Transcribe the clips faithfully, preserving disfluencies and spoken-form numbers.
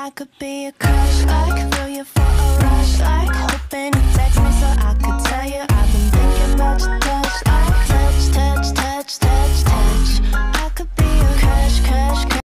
I could be a crush, like feel you for a rush, like hoping you text me so I could tell you I've been thinking about your touch, like touch, touch, touch, touch, touch. I could be a crush, crush, crush.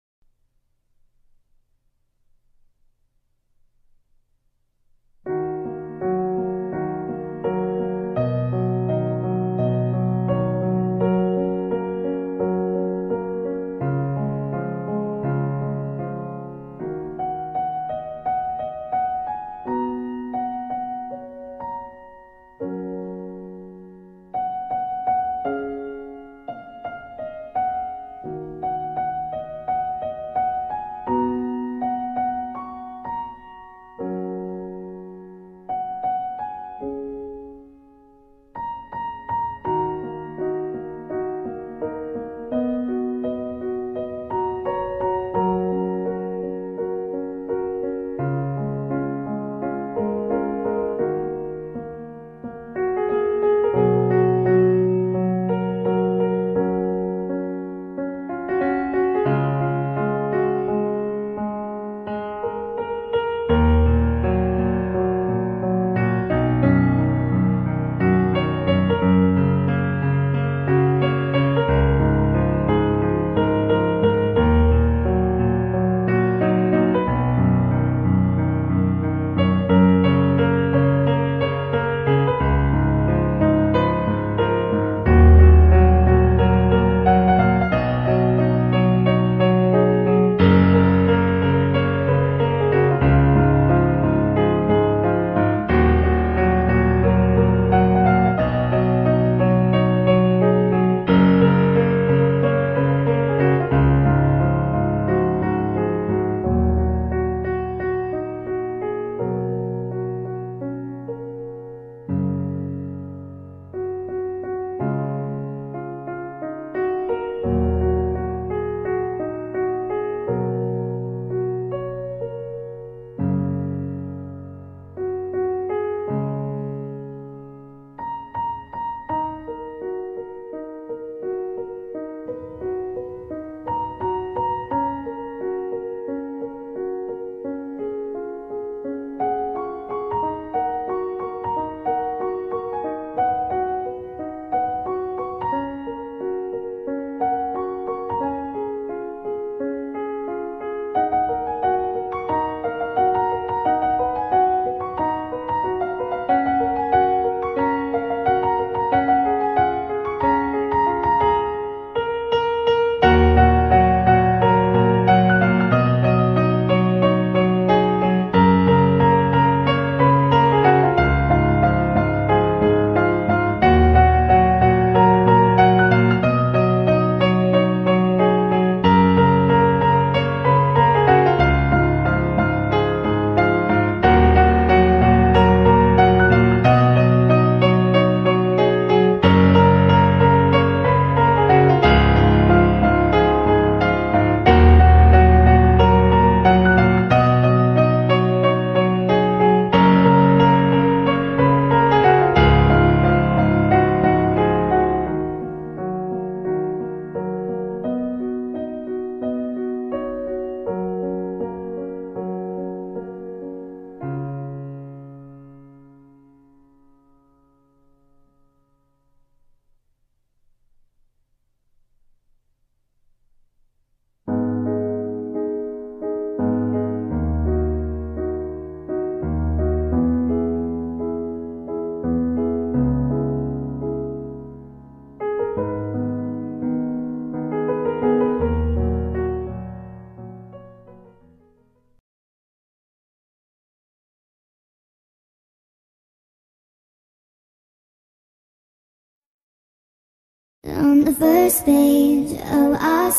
On the first page of our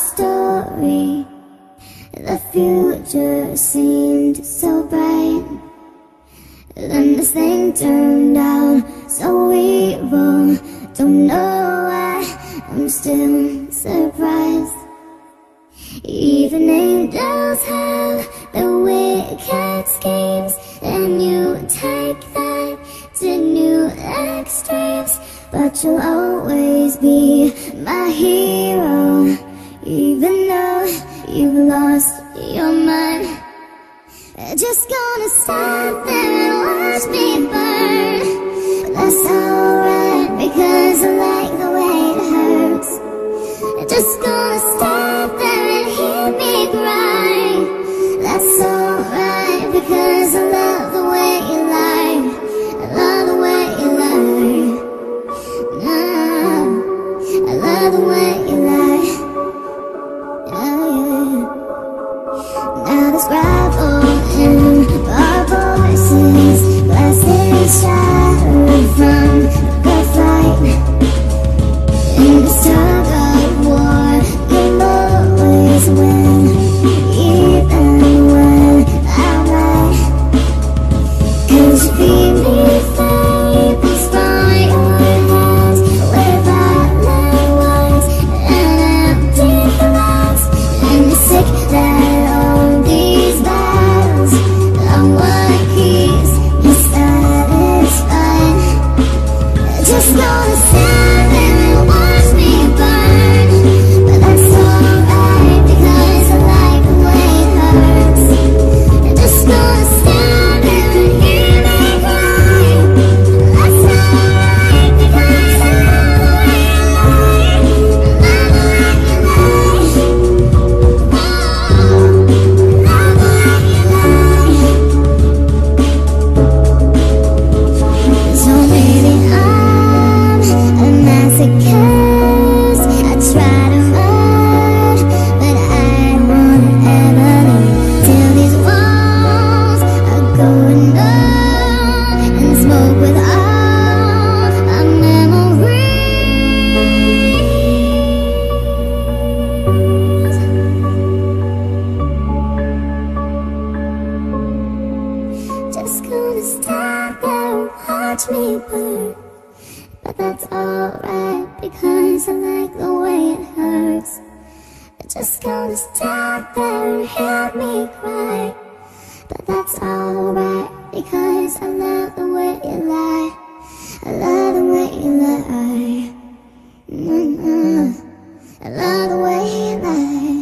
story, the future seemed so bright. Then this thing turned out so evil. Don't know why, I'm still surprised. Even angels have their wicked schemes, and you take that to new extremes. But you'll always be my hero, even though you've lost your mind. Just gonna stand there and watch me burn. But that's alright, because I like the way it hurts. Just gonna stand there and hear me cry. That's alright, because I love the way you lie. I love the way you lie. No, I love the way you lie. Oh, yeah. Now there's gravel and our voices, glasses shattered from the fight. In this tug of war, you'll always win, even when I'm right. 'Cause you feed me fables from your hands, with violent words and empty threats. And you're sick that all these battles are what keeps me satisfied. Just gonna stand there and watch me burn. But that's alright, because I like the way it hurts. Just gonna stand there and hear me cry. That's alright, because I love the way you lie. I love the way you lie. Oh, I love the way you lie. So maybe I'm a masochist. I try to run, but I won't ever leave till these walls are going numb and smoke with all our memories. Just gonna stand there and watch me burn. But that's alright, because I like the way it hurts. Just gonna stand there and hear me cry. But that's alright, because I love the way you lie. I love the way you lie. Mm-mm. I love the way you lie.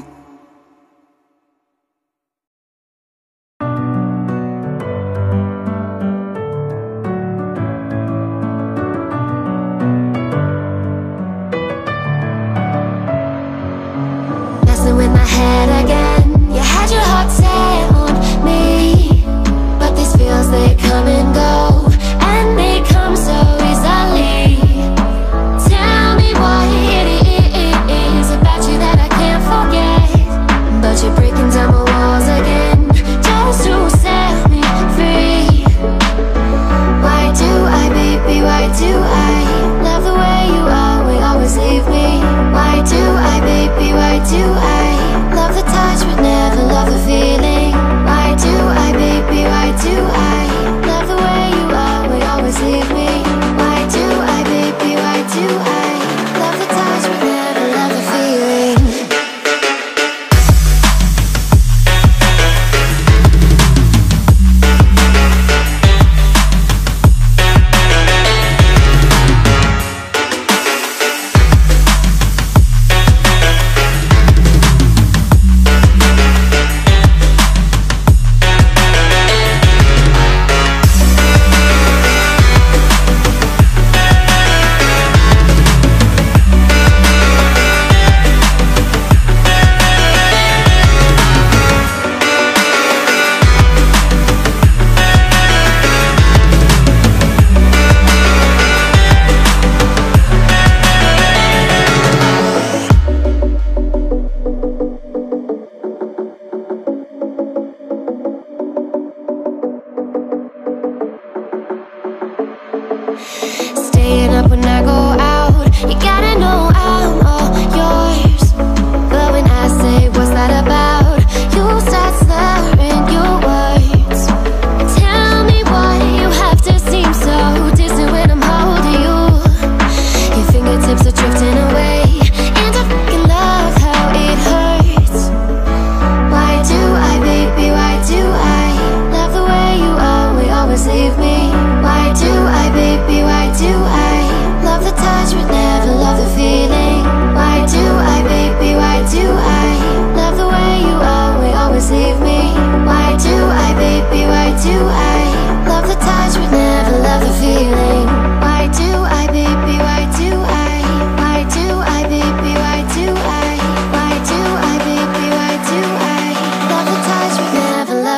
Messing with my head again. You had your heart set on me, but these feels, they come and go, and they come so easily.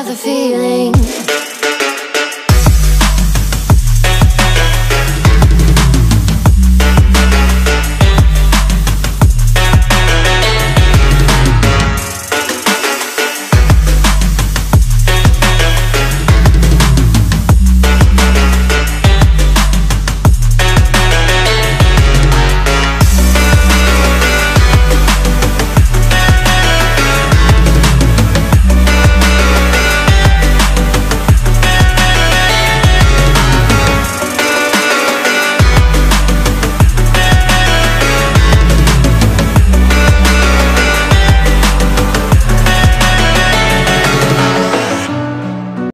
another feeling.